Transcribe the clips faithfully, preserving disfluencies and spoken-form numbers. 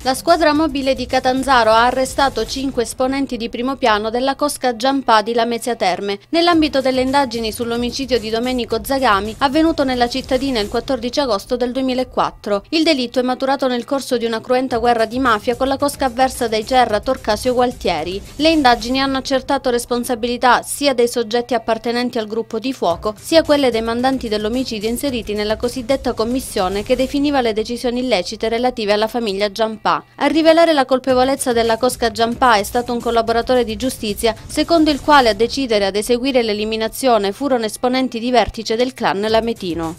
La squadra mobile di Catanzaro ha arrestato cinque esponenti di primo piano della cosca Giampà di Lamezia Terme nell'ambito delle indagini sull'omicidio di Domenico Zagami avvenuto nella cittadina il quattordici agosto del duemilaquattro. Il delitto è maturato nel corso di una cruenta guerra di mafia con la cosca avversa dai Gerra, Torcasio Gualtieri. Le indagini hanno accertato responsabilità sia dei soggetti appartenenti al gruppo di fuoco sia quelle dei mandanti dell'omicidio inseriti nella cosiddetta commissione che definiva le decisioni illecite relative alla famiglia Giampà. A rivelare la colpevolezza della cosca Giampà è stato un collaboratore di giustizia, secondo il quale a decidere ad eseguire l'eliminazione furono esponenti di vertice del clan lametino.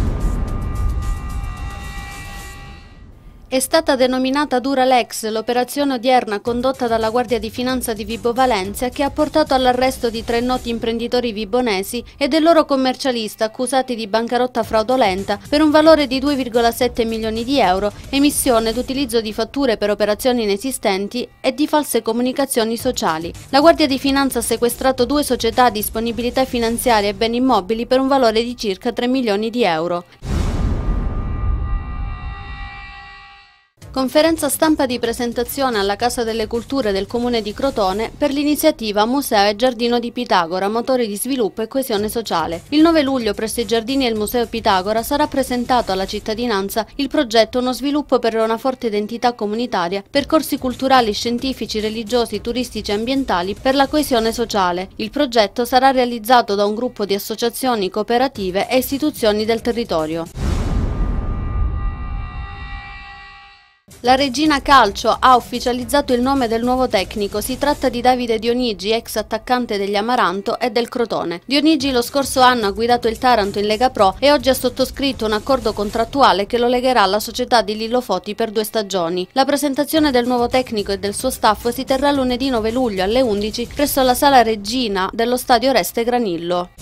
È stata denominata Duralex l'operazione odierna condotta dalla Guardia di Finanza di Vibo Valentia che ha portato all'arresto di tre noti imprenditori vibonesi e del loro commercialista accusati di bancarotta fraudolenta per un valore di due virgola sette milioni di euro, emissione ed utilizzo di fatture per operazioni inesistenti e di false comunicazioni sociali. La Guardia di Finanza ha sequestrato due società di disponibilità finanziaria e beni immobili per un valore di circa tre milioni di euro. Conferenza stampa di presentazione alla Casa delle Culture del Comune di Crotone per l'iniziativa Museo e Giardino di Pitagora, motori di sviluppo e coesione sociale. Il nove luglio presso i giardini e il Museo Pitagora sarà presentato alla cittadinanza il progetto Uno sviluppo per una forte identità comunitaria, percorsi culturali, scientifici, religiosi, turistici e ambientali per la coesione sociale. Il progetto sarà realizzato da un gruppo di associazioni, cooperative e istituzioni del territorio. La Regina Calcio ha ufficializzato il nome del nuovo tecnico, si tratta di Davide Dionigi, ex attaccante degli Amaranto e del Crotone. Dionigi lo scorso anno ha guidato il Taranto in Lega Pro e oggi ha sottoscritto un accordo contrattuale che lo legherà alla società di Lillo Foti per due stagioni. La presentazione del nuovo tecnico e del suo staff si terrà lunedì nove luglio alle undici presso la Sala Regina dello Stadio Oreste Granillo.